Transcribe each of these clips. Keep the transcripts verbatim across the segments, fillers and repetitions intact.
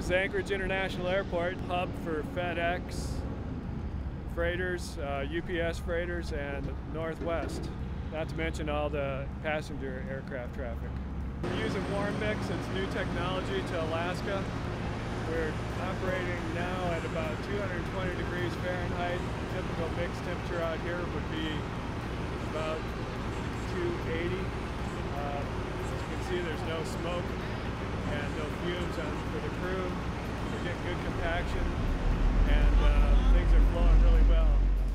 is Anchorage International Airport, hub for FedEx freighters, uh, U P S freighters, and Northwest. Not to mention all the passenger aircraft traffic. We're using Warm-Mix. It's new technology to Alaska. We're operating now at about two hundred twenty degrees Fahrenheit. Typical mix temperature out here would be about two eighty. Uh, as you can see, there's no smoke and no fumes on, for the crew. We're getting good compaction, and uh, things are flowing really well.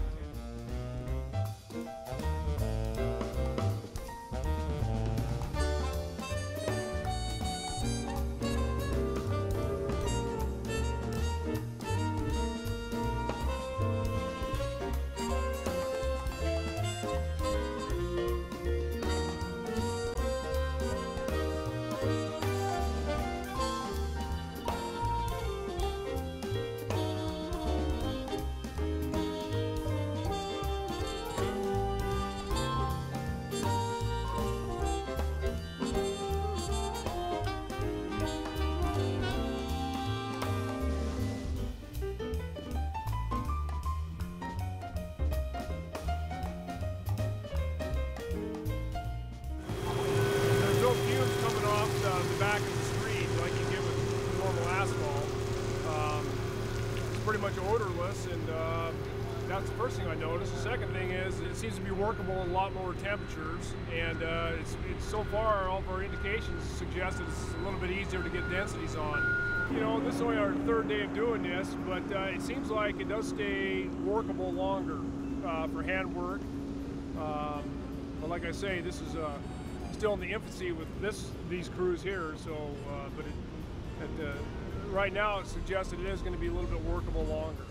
Pretty much odorless, and uh, that's the first thing I noticed. The second thing is it seems to be workable at a lot lower temperatures, and uh, it's, it's so far all of our indications suggest that it's a little bit easier to get densities on. You know, this is only our third day of doing this, but uh, it seems like it does stay workable longer uh, for hand work. Um, but like I say, this is uh, still in the infancy with this these crews here. So, uh, but it, it, uh, right now it suggests that it is going to be a little bit workable longer.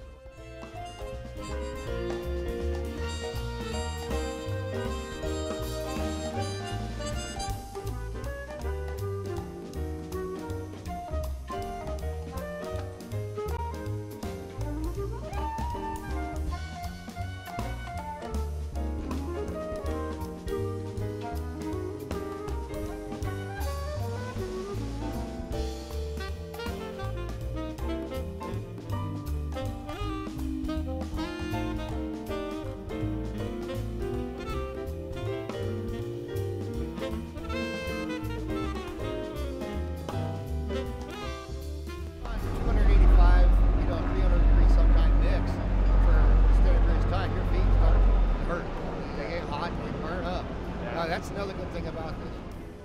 That's another good thing about this.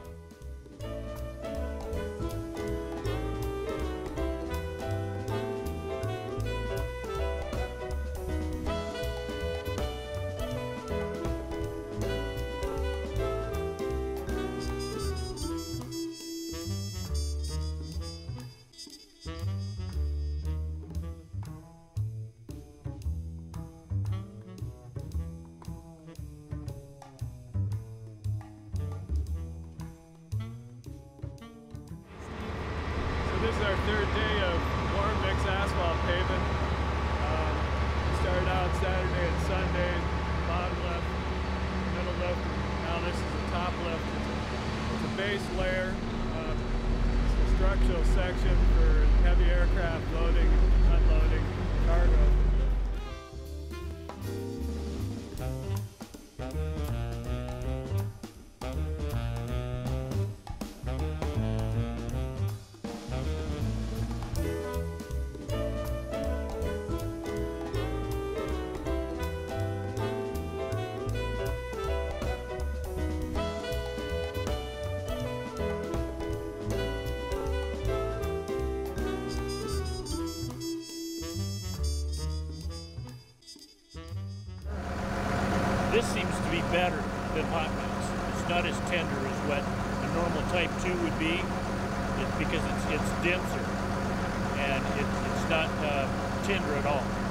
This is our third day of Warm-Mix asphalt paving. Um, we started out Saturday and Sunday, bottom lift, middle lift, now this is the top lift. It's a, it's a base layer. Um, it's a structural section for heavy aircraft loading, unloading, cargo. This seems to be better than hot mix. It's not as tender as what a normal type two would be, it's because it's, it's denser and it, it's not uh, tender at all.